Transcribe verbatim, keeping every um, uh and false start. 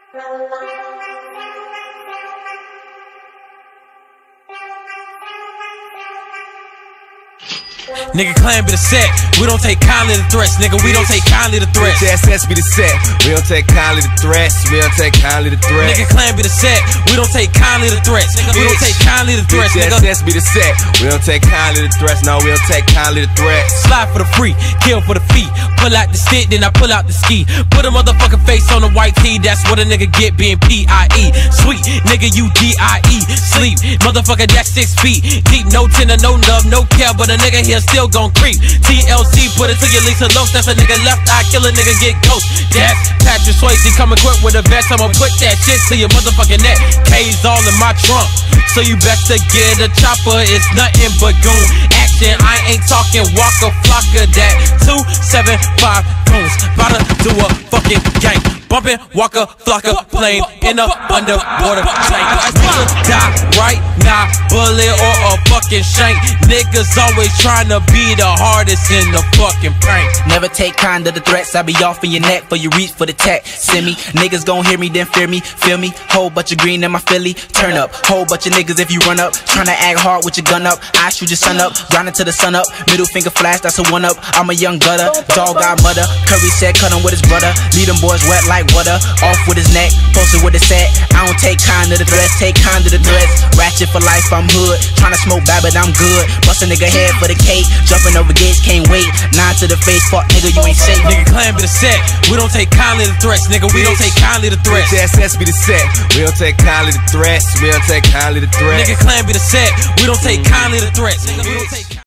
Nigga claim be the set, we don't take kindly to threats, nigga, we don't take kindly to threats. S S be the set, we don't take kindly to threats, we don't take kindly to threats. Nigga claim be the set, we don't take kindly to threats, nigga, we don't take kindly to threats, nigga. S S be the set, we don't take kindly to threats, no, we don't take kindly to threats. Slide for the free, kill for the fee, pull out the stick, then I pull out the ski. Put a motherfucking face on the white tee, that's what a nigga get being P I E. Sweet, nigga, you D I E. Sleep, motherfucker, that's six feet deep, no tender, no love, no care, but a nigga here still gon' creep. T L C, put it to your Lisa Los, that's a nigga left eye, kill a nigga, get ghost. That's Patrick Swayze, come equipped with a vest, I'ma put that shit to your motherfucking neck. K's all in my trunk, so you best to get a chopper, it's nothing but goon action. I ain't talking Walker Flocka, that two seven five goons, bout to do a fucking gang. Bumpin' Walker Flocka plane in a underwater tank. Nigga die right now, bullet or a fucking shank. Niggas always tryna be the hardest in the fucking prank. Never take kind of the threats, I be off in your neck for you reach for the tech. Send me, niggas gon' hear me, then fear me, feel me. Whole bunch of green in my Philly, turn up. Whole bunch of niggas if you run up, tryna act hard with your gun up. I shoot your son up, grinding to the sun up. Middle finger flash, that's a one up. I'm a young gutter, dog got mother. Curry said cut him with his brother, lead them boys wet like water. Off with his neck, posted with his set. I don't take kind of the threats, take kind of the threats. Ratchet for life, I'm hood. Tryna smoke bad, but I'm good. Bust a nigga head for the cake, jumping over gates, can't wait. Nine to the face, fuck nigga, you ain't safe. Nigga claim be the set, we don't take kindly to threats, nigga, we don't take kindly to threats. S S be the set, we don't take kindly to threats, we don't take kindly to threats. Nigga claim be the set, we don't take kindly to threats, nigga, we don't take